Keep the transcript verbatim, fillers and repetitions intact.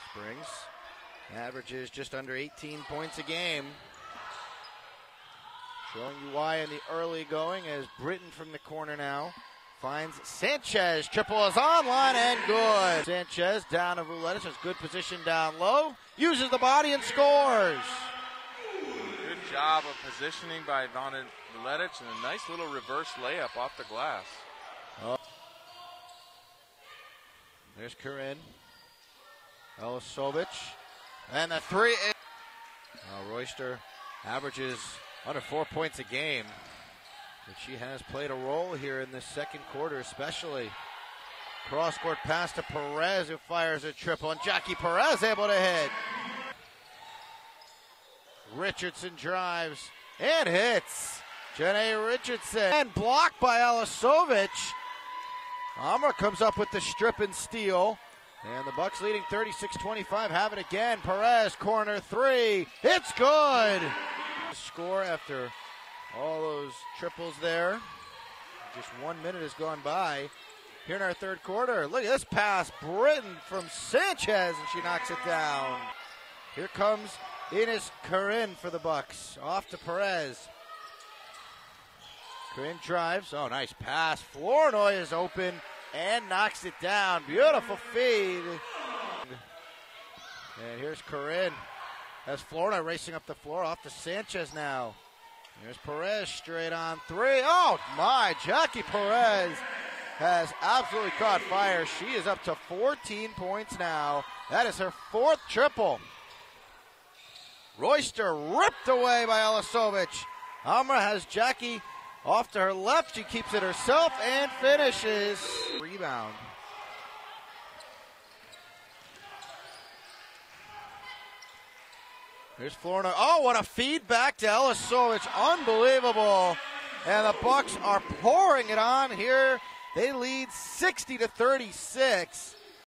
Springs averages just under eighteen points a game. Showing you why in the early going as Britton from the corner now finds Sanchez. Triple is online and good. Sanchez down to Vuletic. Has good position down low. Uses the body and scores. Good job of positioning by Ivan Vuletic and a nice little reverse layup off the glass. Oh. There's Corinne. Elisovic. And the three. Now Royster averages under four points a game. But she has played a role here in this second quarter, especially. Cross-court pass to Perez, who fires a triple, and Jackie Perez able to hit. Richardson drives and hits. Jenna Richardson. And blocked by Elisovic. Amra comes up with the strip and steal. And the Bucks leading thirty-six twenty-five. Have it again. Perez, corner three. It's good. Score after all those triples there. Just one minute has gone by here in our third quarter. Look at this pass. Britton from Sanchez, and she knocks it down. Here comes Ines Corinne for the Bucks. Off to Perez. Corinne drives. Oh, nice pass. Flournoy is open and knocks it down. Beautiful feed. And here's Corinne. As Flournoy racing up the floor. Off to Sanchez now. There's Perez straight on three. Oh, my. Jackie Perez has absolutely caught fire. She is up to fourteen points now. That is her fourth triple. Royster ripped away by Elisovic. Amra has Jackie off to her left. She keeps it herself and finishes. Rebound. Here's Flournoy. Oh, what a feed back to Elisovic. Unbelievable. And the Bucks are pouring it on here. They lead sixty to thirty-six.